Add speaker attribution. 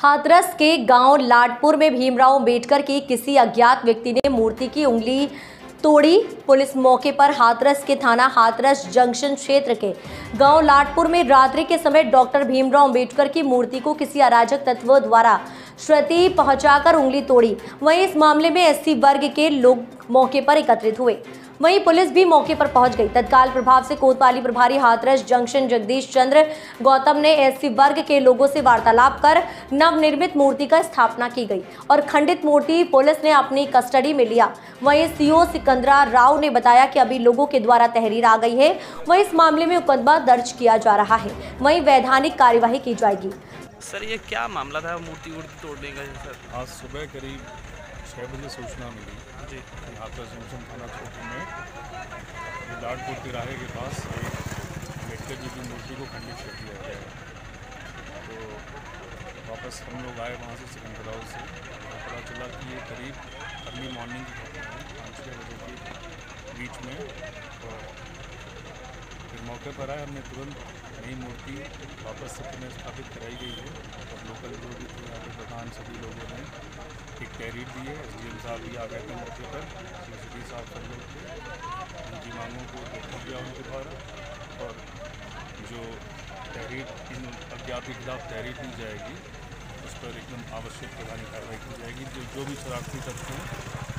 Speaker 1: हाथरस के गांव लाडपुर में भीमराव अंबेडकर की किसी अज्ञात व्यक्ति ने मूर्ति की उंगली तोड़ी। पुलिस मौके पर हाथरस के थाना हाथरस जंक्शन क्षेत्र के गांव लाडपुर में रात्रि के समय डॉक्टर भीमराव अंबेडकर की मूर्ति को किसी अराजक तत्वों द्वारा क्षति पहुंचाकर उंगली तोड़ी। वहीं इस मामले में एससी वर्ग के लोग मौके पर एकत्रित हुए। वहीं पुलिस भी मौके पर पहुंच गई। तत्काल प्रभाव से कोतवाली प्रभारी हाथरस जंक्शन जगदीश चंद्र गौतम ने एससी वर्ग के लोगों से वार्तालाप कर नवनिर्मित मूर्ति का स्थापना की गई और खंडित मूर्ति पुलिस ने अपनी कस्टडी में लिया। वहीं सीओ सिकंदरा राव ने बताया कि अभी लोगों के द्वारा तहरीर आ गई है। वहीं इस मामले में मुकदमा दर्ज किया जा रहा है। वहीं वैधानिक कार्यवाही की जाएगी।
Speaker 2: सर, ये क्या मामला था मूर्ति तोड़ने का? सर,
Speaker 3: आज सुबह करीब 6 बजे सूचना मिली
Speaker 2: जी
Speaker 3: हाथरस जंक्शन थाना क्षेत्र में लाडपुर तिराहे के पास एक अम्बेडकर जी की मूर्ति को खंडित कर दिया गया है। तो वापस हम लोग आए वहाँ से सिकंदराव से, पता चला कि ये करीब अर्ली मॉर्निंग की घटना है, 5-6 बजे के बीच में। तो फिर मौके पर आए, हमने तुरंत नई मूर्ति वापस से पुनः स्थापित कराई गई है। और लोकल जो भी थे यहाँ के प्रधान सभी लोगों ने एक तहरीर दी है। एसडीएम साहब भी आ गए थे मौके पर, सीसीटी साहब सब लोग थे। उनकी मांगों को देखा गया उनके द्वारा, और जो तहरीर इन अज्ञात के खिलाफ तहरीर दी जाएगी उस पर एकदम आवश्यक प्रभावी कार्रवाई की जाएगी। जो भी शरारती तत्व हैं